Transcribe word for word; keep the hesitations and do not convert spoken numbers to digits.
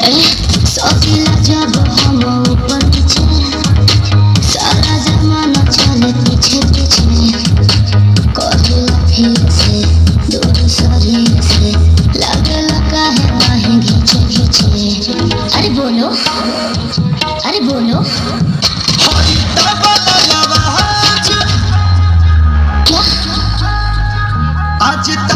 सोचिला जब हम ऊपर पीछे सारा जमाना चले पीछे पीछे करेला फिर से दूर शरीर से लगला काहे बाहें घींचे घींचे। अरे बोलो अरे बोलो क्या आज